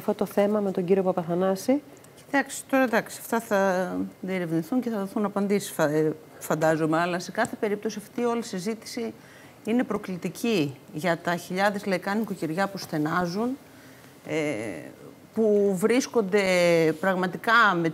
αυτό το θέμα με τον κύριο Παπαθανάση. Κοιτάξτε, τώρα εντάξει, αυτά θα διερευνηθούν και θα δοθούν απαντήσεις, φαντάζομαι. Αλλά σε κάθε περίπτωση αυτή όλη η συζήτηση είναι προκλητική για τα χιλιάδες λαϊκά νοικοκυριά που στενάζουν, που βρίσκονται πραγματικά με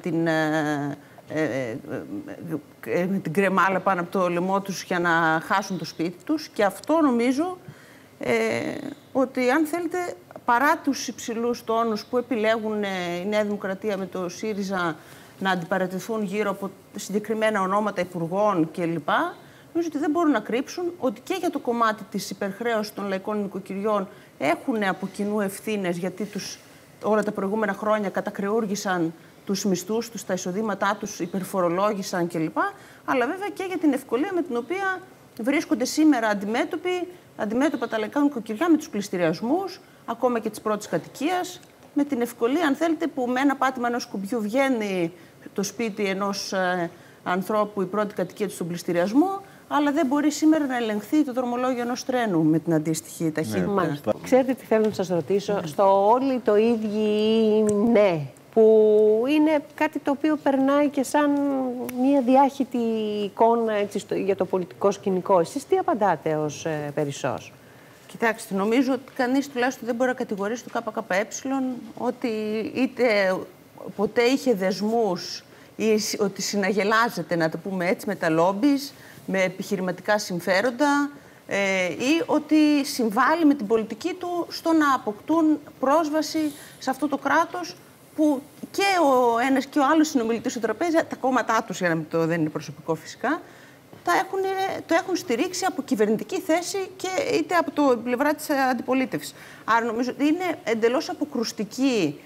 την κρεμάλα πάνω από το λαιμό τους για να χάσουν το σπίτι τους. Και αυτό νομίζω ότι, αν θέλετε, παρά τους υψηλούς τόνους που επιλέγουν η Νέα Δημοκρατία με το ΣΥΡΙΖΑ να αντιπαρατηθούν γύρω από συγκεκριμένα ονόματα υπουργών κλπ., νομίζω ότι δεν μπορούν να κρύψουν ότι και για το κομμάτι της υπερχρέωσης των λαϊκών νοικοκυριών έχουν από κοινού ευθύνες, γιατί όλα τα προηγούμενα χρόνια κατακρεούργησαν τους μισθούς τους, τα εισοδήματά τους, υπερφορολόγησαν κλπ. Αλλά βέβαια και για την ευκολία με την οποία βρίσκονται σήμερα αντιμέτωπα τα λαϊκά νοικοκυριά με τους πληστηριασμούς, ακόμα και της πρώτης κατοικίας, με την ευκολία, αν θέλετε, που με ένα πάτημα ενός κουμπιού βγαίνει το σπίτι ενός ανθρώπου η πρώτη κατοικία του στον πληστηριασμό, αλλά δεν μπορεί σήμερα να ελεγχθεί το δρομολόγιο ενός τρένου με την αντίστοιχη ταχύτητα. Ναι. Ξέρετε τι θέλω να σας ρωτήσω? Στο όλοι το ίδιο ναι, που είναι κάτι το οποίο περνάει και σαν μια διάχυτη εικόνα, έτσι, για το πολιτικό σκηνικό. Εσείς τι απαντάτε ως Περισσός? Κοιτάξτε, νομίζω ότι κανείς τουλάχιστον δεν μπορεί να κατηγορήσει το ΚΚΕ ότι είτε ποτέ είχε δεσμούς ή ότι συναγελάζεται, να το πούμε έτσι, με τα λόμπις, με επιχειρηματικά συμφέροντα ή ότι συμβάλλει με την πολιτική του στο να αποκτούν πρόσβαση σε αυτό το κράτος που και ο ένας και ο άλλος συνομιλητής στο τραπέζι, τα κόμματά τους, για να δεν είναι προσωπικό φυσικά, το έχουν στηρίξει από κυβερνητική θέση και είτε από το πλευρά της αντιπολίτευσης. Άρα νομίζω ότι είναι εντελώς αποκρουστική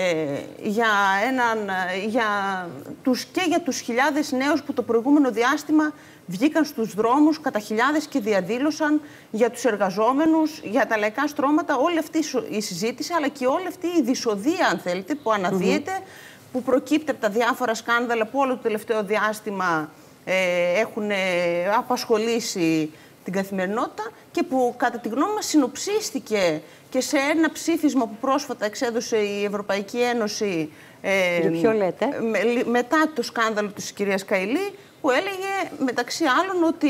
για τους χιλιάδες νέους που το προηγούμενο διάστημα βγήκαν στους δρόμους κατά χιλιάδες και διαδήλωσαν για τους εργαζόμενους, για τα λαϊκά στρώματα, όλη αυτή η συζήτηση, αλλά και όλη αυτή η δυσοδεία, αν θέλετε, που αναδύεται, που προκύπτει από τα διάφορα σκάνδαλα που όλο το τελευταίο διάστημα έχουν απασχολήσει την καθημερινότητα και που, κατά τη γνώμη μας, συνοψίστηκε και σε ένα ψήφισμα που πρόσφατα εξέδωσε η Ευρωπαϊκή Ένωση ποιο λέτε? Μετά το σκάνδαλο της κυρίας Καηλή, που έλεγε μεταξύ άλλων ότι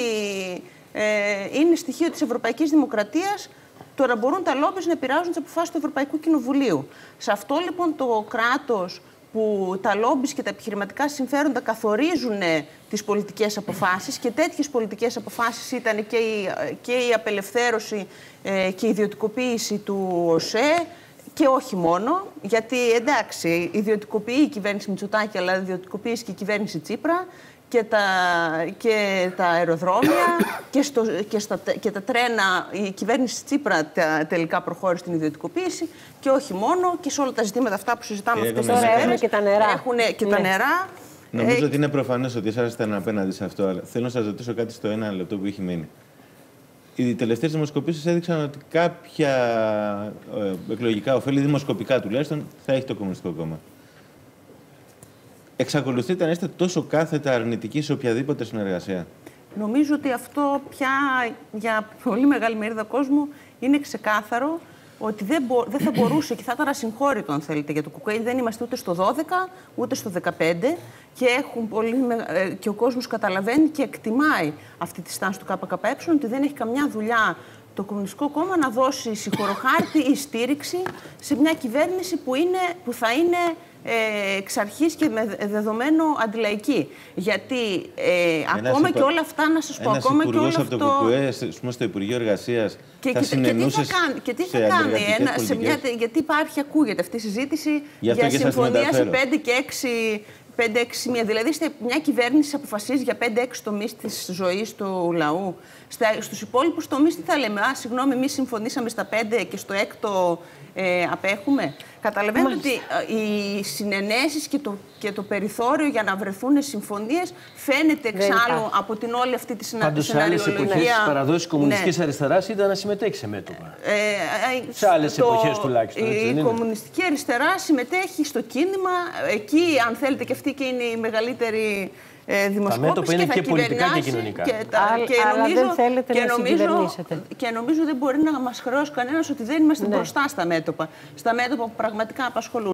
είναι στοιχείο της Ευρωπαϊκής Δημοκρατίας το να μπορούν τα λόμπις να επηρεάζουν τις αποφάσεις του Ευρωπαϊκού Κοινοβουλίου. Σε αυτό λοιπόν το κράτος που τα λόμπις και τα επιχειρηματικά συμφέροντα καθορίζουν τις πολιτικές αποφάσεις, και τέτοιες πολιτικές αποφάσεις ήταν και η απελευθέρωση και η ιδιωτικοποίηση του ΟΣΕ, και όχι μόνο, γιατί εντάξει, ιδιωτικοποιεί η κυβέρνηση Μητσοτάκη, αλλά ιδιωτικοποίησε και η κυβέρνηση Τσίπρα, και τα αεροδρόμια και τα τρένα. Η κυβέρνηση Τσίπρα τελικά προχώρησε στην ιδιωτικοποίηση, και όχι μόνο, και σε όλα τα ζητήματα αυτά που συζητάμε αυτές τις μέρες. Και τα νερά. Έχουν και τα νερά. Νομίζω ότι είναι προφανές ότι εσάς ήσταν απέναντι σε αυτό, αλλά θέλω να σας ρωτήσω κάτι στο ένα λεπτό που έχει μείνει. Οι τελευταίες δημοσκοπήσεις έδειξαν ότι κάποια εκλογικά ωφέλη, δημοσκοπικά τουλάχιστον, θα έχει το Κομμουνιστικό Κόμμα. Εξακολουθείτε να είστε τόσο κάθετα αρνητικοί σε οποιαδήποτε συνεργασία? Νομίζω ότι αυτό πια για πολύ μεγάλη μερίδα κόσμου είναι ξεκάθαρο ότι δεν θα μπορούσε και θα ήταν ασυγχώρητο, αν θέλετε, για το ΚΚΕ. Δεν είμαστε ούτε στο 12 ούτε στο 15 και ο κόσμος καταλαβαίνει και εκτιμάει αυτή τη στάση του ΚΚΕ, ότι δεν έχει καμιά δουλειά το Κομμουνιστικό Κόμμα να δώσει συγχωροχάρτη ή στήριξη σε μια κυβέρνηση που θα είναι εξ αρχής και με δεδομένο αντιλαϊκή. Γιατί ακόμα και όλα αυτά, να σας πω, ακόμα και όλο αυτό... από το ΚΚΕ στο Υπουργείο Εργασίας θα συνενούσε και τι θα κάνει, γιατί ακούγεται αυτή η συζήτηση για συμφωνία σε 5 και 6 σημεία. Δηλαδή, μια κυβέρνηση αποφασίζει για 5-6 τομείς της ζωής του λαού. Στους υπόλοιπους τομείς τι θα λέμε? Συγγνώμη, εμείς συμφωνήσαμε στα 5 και στο 6 απέχουμε. Καταλαβαίνετε ότι οι συνενέσεις και το περιθώριο για να βρεθούν συμφωνίες φαίνεται εξάλλου από την όλη αυτή τη συναριολογία. Πάντως, σε άλλες εποχές της παραδόσης κομμουνιστικής αριστεράς ήταν να συμμετέχει σε μέτωπα. Σε άλλες εποχές τουλάχιστον. Η κομμουνιστική αριστερά συμμετέχει στο κίνημα. Εκεί, αν θέλετε, και αυτή και είναι η μεγαλύτερη δημοσκόπηση. Τα μέτωπα είναι και πολιτικά και κοινωνικά. Αλλά δεν θέλετε να συγκυβερνήσετε. Και νομίζω δεν μπορεί να μας χρεώσει κανένας ότι δεν είμαστε μπροστά στα μέτωπα. Στα μέτωπα που πραγματικά απασχολούν.